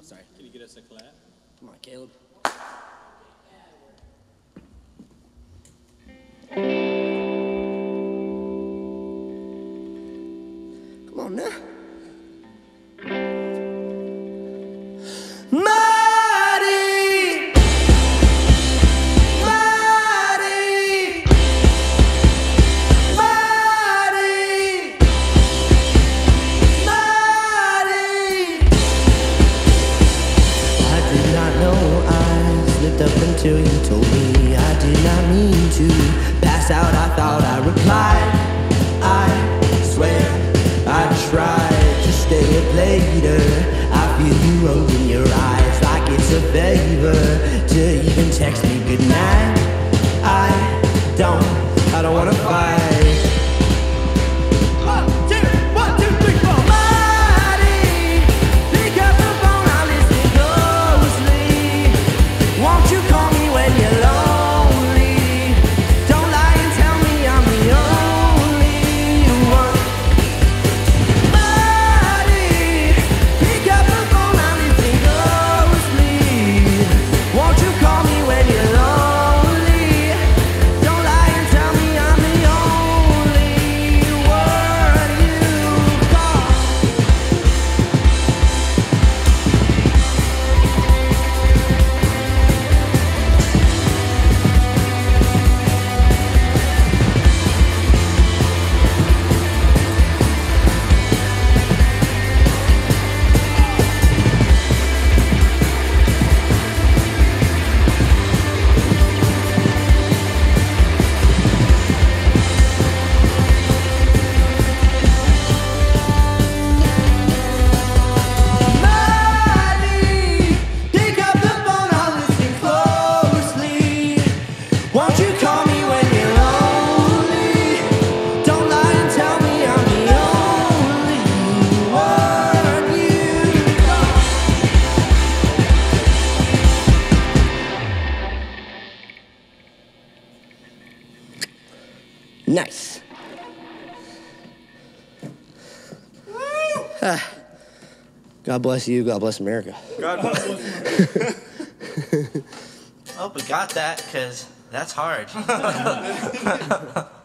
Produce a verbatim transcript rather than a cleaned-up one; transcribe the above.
sorry. Can you get us a clap? Come on, Caleb. Come on now. Mighty, mighty, mighty, mighty. I did not know I slipped up until you told me. I did not mean to pass out. I thought I replied. I swear I tried to stay up later. I feel you open your eyes like it's a favor to even text me goodnight. I don't, I don't wanna fight. One, two, one, two, three, four. Mighty, pick up the phone, I'll listen closely. Won't you call me when you're lonely? Don't lie and tell me I'm the only one. Mighty, pick up the phone, I'll listen closely. Won't you call me when you're lonely? Don't lie and tell me I'm the only one you call. Mighty, pick up the phone, I'll listen closely. Won't you call me when you're lonely? Don't lie and tell me I'm the only one you call. Nice. Ah. God bless you. God bless America. God bless you. Oh, we got that, because that's hard.